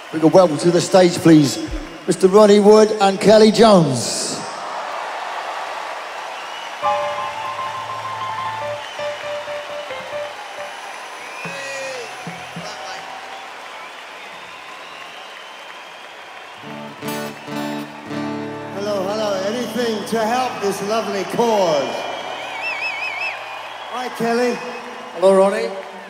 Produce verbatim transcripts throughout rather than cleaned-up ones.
We can welcome to the stage, please, Mister Ronnie Wood and Kelly Jones. Hello, hello. Anything to help this lovely cause. Hi, Kelly. Hello, Ronnie.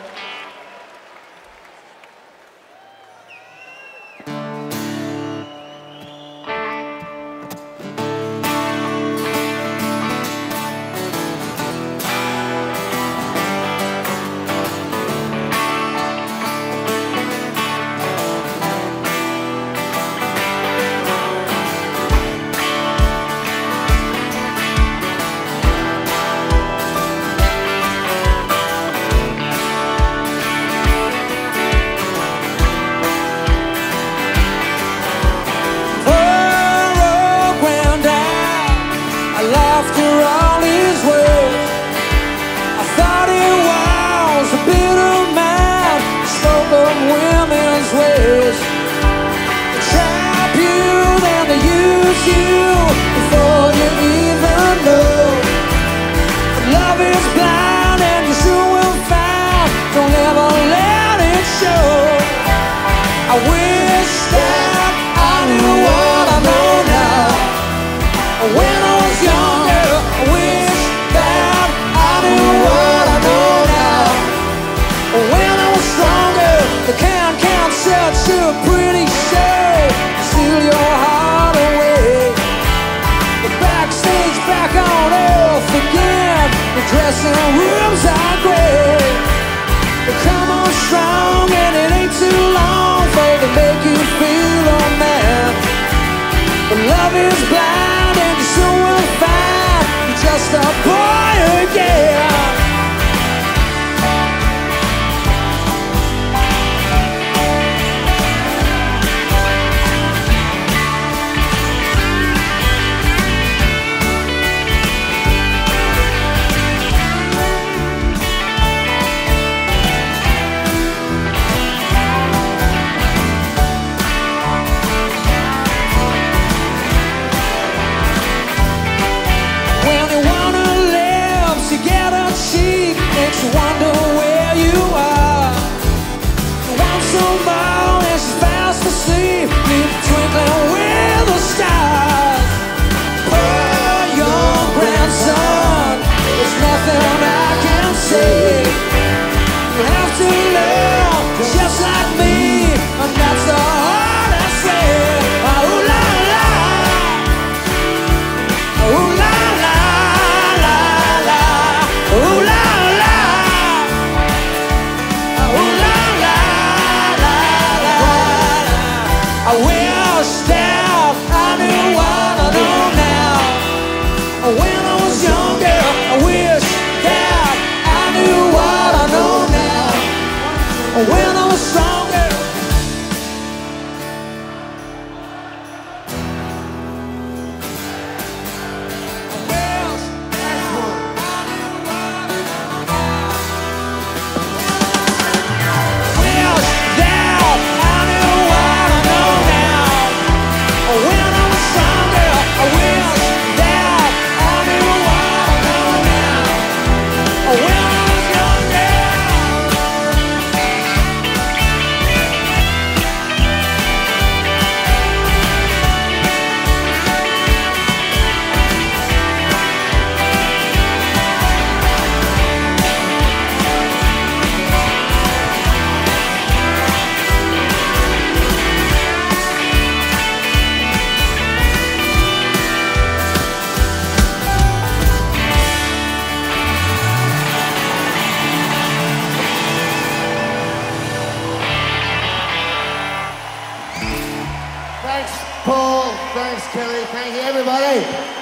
Dressing rooms are great. They come on strong and it ain't too long for to make you feel oh man. But love is blind and you soon will find you're just a boy again. Makes you wonder where you are. You want some more and she's fast asleep, leave twinkling with the stars. Poor young grandson, there's nothing I can say. You have to learn just like me, and that's the heart I say. Oh la la, oh la la la la, oh la. I wish that I knew what I know now. When I was younger, I wish that I knew what I know now. When I was stronger. Thanks, Paul. Thanks, Kelly. Thank you, everybody.